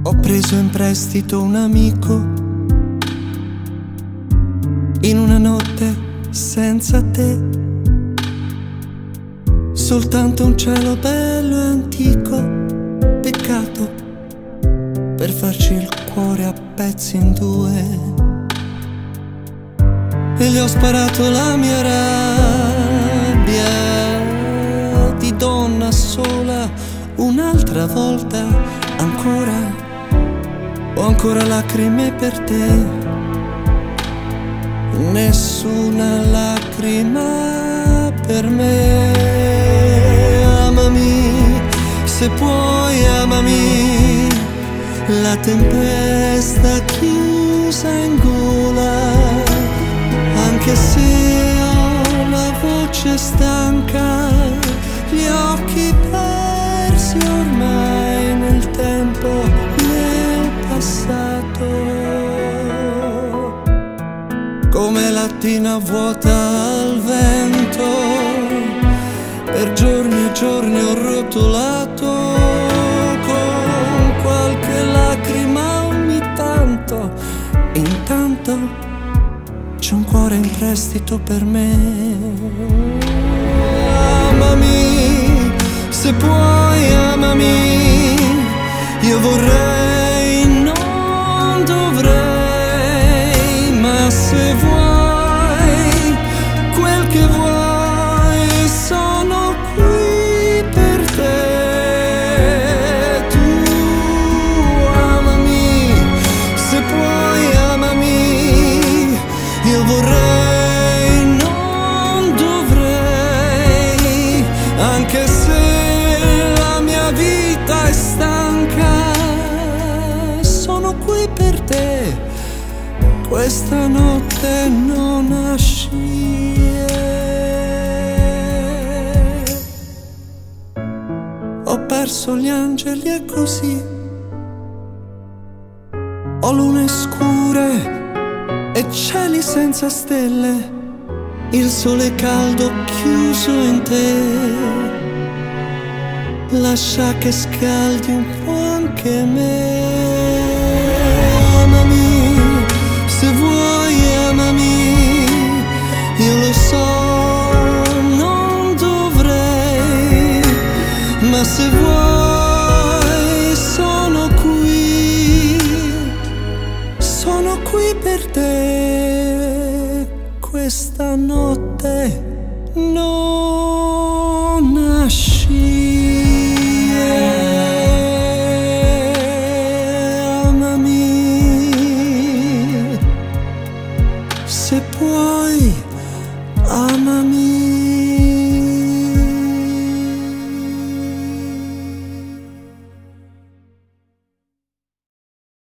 Ho preso in prestito un amico in una notte senza te, soltanto un cielo bello e antico, peccato per farci il cuore a pezzi in due. E gli ho sparato la mia rabbia di donna sola un'altra volta ancora. Ho ancora lacrime per te, nessuna lacrima per me. Amami, se puoi amami, la tempesta chiusa in gola, anche se ho la voce stanca, gli occhi persi ormai nel tempo, nel passato, come lattina vuota al vento. Per giorni e giorni ho rotolato con qualche lacrima ogni tanto, e intanto c'è un cuore in prestito per me. Amami, se puoi amami, io vorrei, non dovrei, ma se vuoi quel che vuoi, sono qui per te. Tu amami, se puoi amami, io vorrei, non dovrei, anche se la mia vita è stanca, sono qui per te, questa notte non nasce. Ho perso gli angeli e così ho lune scure e cieli senza stelle, il sole caldo chiuso in te, lascia che scaldi un po' anche me. Amami, se vuoi amami, io lo so, non dovrei, ma se vuoi sono qui per te, questa notte non nasci. Amami, se puoi amami.